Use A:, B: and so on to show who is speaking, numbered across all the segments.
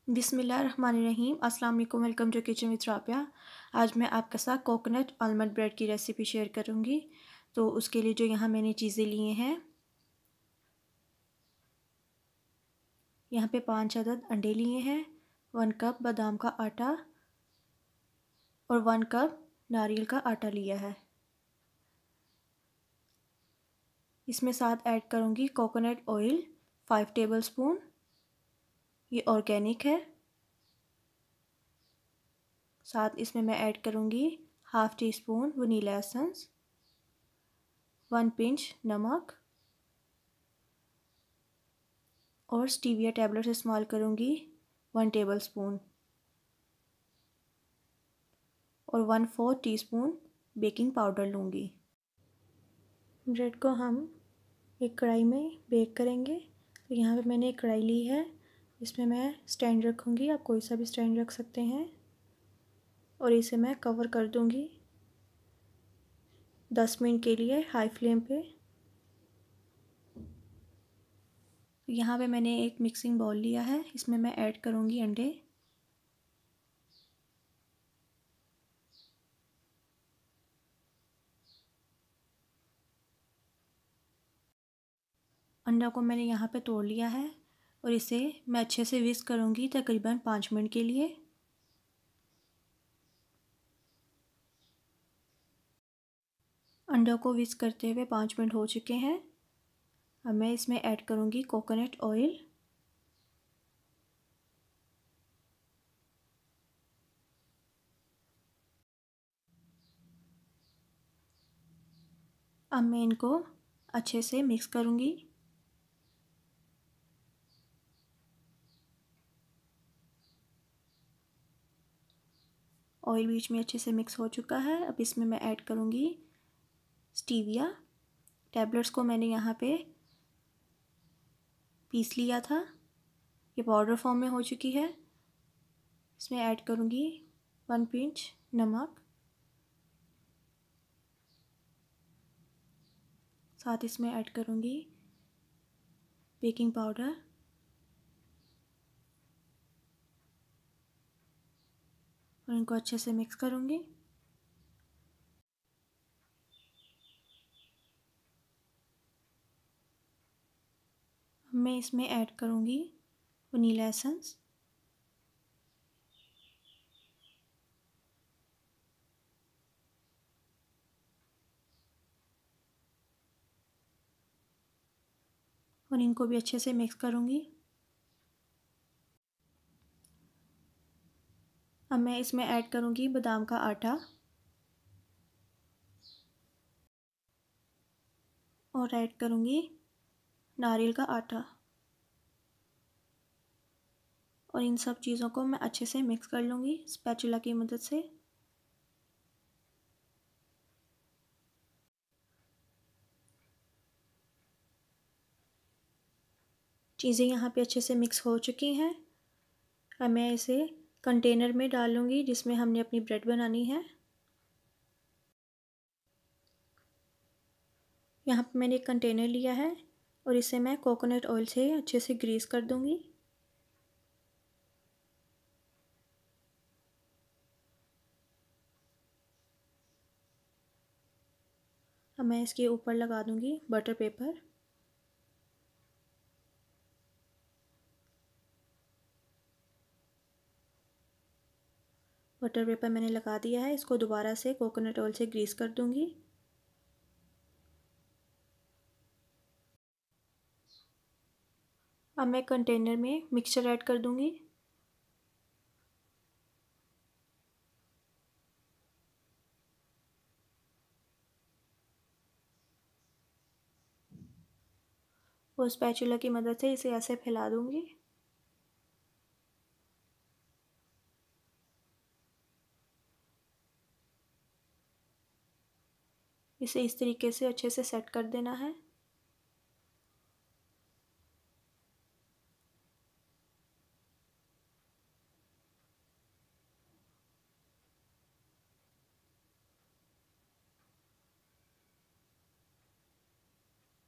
A: बिस्मिल्लाहिर्रहमानिर्रहीम। अस्सलाम वालेकुम। Welcome to kitchen with Rabia. आज मैं आपके साथ कोकोनट आलमंड ब्रेड की रेसिपी शेयर करूंगी। तो उसके लिए जो यहाँ मैंने चीज़ें लिए हैं, यहाँ पे 5 अदद अंडे लिए हैं, 1 कप बादाम का आटा और 1 कप नारियल का आटा लिया है। इसमें साथ ऐड करूँगी कोकोनट ऑयल 5 टेबलस्पून, ये ऑर्गेनिक है। साथ इसमें मैं ऐड करूँगी half teaspoon vanilla essence, 1 pinch नमक और स्टीविया टैबलेट्स इस्तेमाल करूँगी 1 टेबलस्पून और 1/4 टीस्पून बेकिंग पाउडर लूँगी। ब्रेड को हम एक कढ़ाई में बेक करेंगे। तो यहाँ पे मैंने एक कढ़ाई ली है, इसमें मैं स्टैंड रखूँगी, आप कोई सा भी स्टैंड रख सकते हैं और इसे मैं कवर कर दूँगी 10 मिनट के लिए हाई फ्लेम पे। यहाँ पे मैंने एक मिक्सिंग बाउल लिया है, इसमें मैं ऐड करूँगी अंडे। अंडा को मैंने यहाँ पे तोड़ लिया है और इसे मैं अच्छे से विस्क करूँगी तकरीबन 5 मिनट के लिए। अंडा को विस्क करते हुए 5 मिनट हो चुके हैं। अब मैं इसमें ऐड करूँगी कोकोनट ऑयल। अब मैं इनको अच्छे से मिक्स करूँगी। ऑयल बीच में अच्छे से मिक्स हो चुका है। अब इसमें मैं ऐड करूँगी स्टीविया टैबलेट्स को मैंने यहाँ पे पीस लिया था, ये पाउडर फॉर्म में हो चुकी है। इसमें ऐड करूँगी 1 पिंच नमक, साथ इसमें ऐड करूँगी बेकिंग पाउडर और इनको अच्छे से मिक्स करूँगी। मैं इसमें ऐड करूँगी वनीला एसेंस, और इनको भी अच्छे से मिक्स करूँगी। अब मैं इसमें ऐड करूँगी बादाम का आटा और ऐड करूँगी नारियल का आटा और इन सब चीज़ों को मैं अच्छे से मिक्स कर लूँगी स्पैचुला की मदद से। चीज़ें यहाँ पे अच्छे से मिक्स हो चुकी हैं। अब मैं इसे कंटेनर में डालूँगी जिसमें हमने अपनी ब्रेड बनानी है। यहाँ पे मैंने एक कंटेनर लिया है और इसे मैं कोकोनट ऑयल से अच्छे से ग्रीस कर दूँगी। अब मैं इसके ऊपर लगा दूँगी बटर पेपर। बटर पेपर मैंने लगा दिया है, इसको दोबारा से कोकोनट ऑयल से ग्रीस कर दूँगी। अब मैं कंटेनर में मिक्सचर ऐड कर दूँगी। और स्पैचुला की मदद से इसे ऐसे फैला दूँगी। इसे इस तरीके से अच्छे से सेट कर देना है।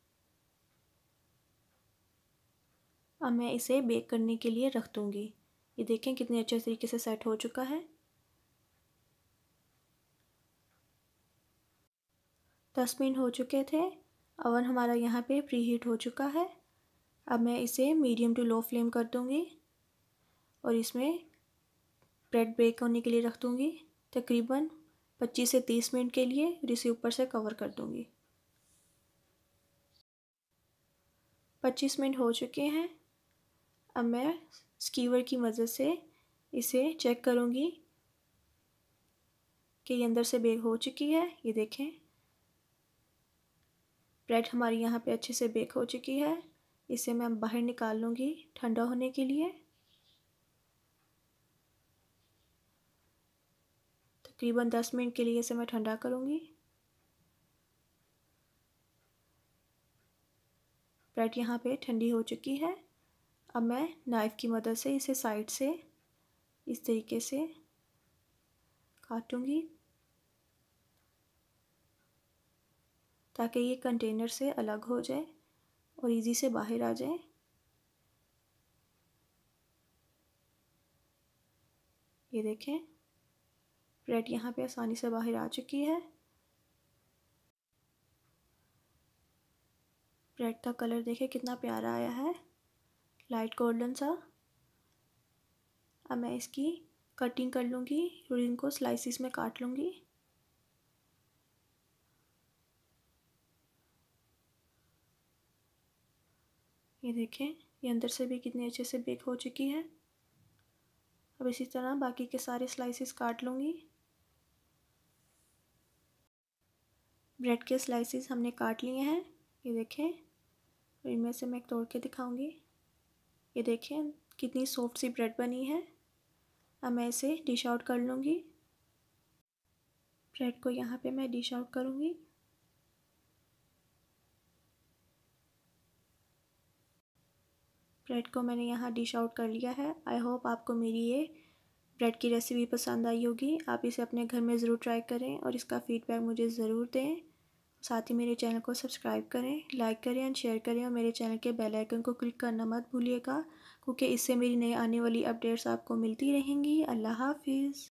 A: अब मैं इसे बेक करने के लिए रख दूँगी। ये देखें कितने अच्छे तरीके से सेट हो चुका है। 10 मिनट हो चुके थे। ओवन हमारा यहाँ पे प्री हीट हो चुका है। अब मैं इसे मीडियम टू लो फ्लेम कर दूँगी और इसमें ब्रेड बेक होने के लिए रख दूँगी तकरीबन 25 से 30 मिनट के लिए। इसे ऊपर से कवर कर दूँगी। 25 मिनट हो चुके हैं। अब मैं स्कीवर की मदद से इसे चेक करूँगी कि ये अंदर से बेक हो चुकी है। ये देखें ब्रेड हमारी यहाँ पे अच्छे से बेक हो चुकी है। इसे मैं बाहर निकाल लूँगी ठंडा होने के लिए। तकरीबन 10 मिनट के लिए इसे मैं ठंडा करूँगी। ब्रेड यहाँ पे ठंडी हो चुकी है। अब मैं नाइफ़ की मदद से इसे साइड से इस तरीके से काटूँगी ताकि ये कंटेनर से अलग हो जाए और इजी से बाहर आ जाए। ये देखें ब्रेड यहाँ पे आसानी से बाहर आ चुकी है। ब्रेड का कलर देखें कितना प्यारा आया है, लाइट गोल्डन सा। अब मैं इसकी कटिंग कर लूँगी और इनको स्लाइसिस में काट लूँगी। ये देखें ये अंदर से भी कितनी अच्छे से बेक हो चुकी है। अब इसी तरह बाकी के सारे स्लाइसिस काट लूँगी। ब्रेड के स्लाइसिस हमने काट लिए हैं। ये देखें और इनमें से मैं एक तोड़ के दिखाऊंगी। ये देखें कितनी सॉफ्ट सी ब्रेड बनी है। अब मैं इसे डिश आउट कर लूँगी। ब्रेड को यहाँ पे मैं डिश आउट करूँगी। ब्रेड को मैंने यहाँ डिश आउट कर लिया है। आई होप आपको मेरी ये ब्रेड की रेसिपी पसंद आई होगी। आप इसे अपने घर में ज़रूर ट्राई करें और इसका फ़ीडबैक मुझे ज़रूर दें। साथ ही मेरे चैनल को सब्सक्राइब करें, लाइक करें एंड शेयर करें और मेरे चैनल के बेल आइकन को क्लिक करना मत भूलिएगा, क्योंकि इससे मेरी नई आने वाली अपडेट्स आपको मिलती रहेंगी। अल्लाह हाफिज़।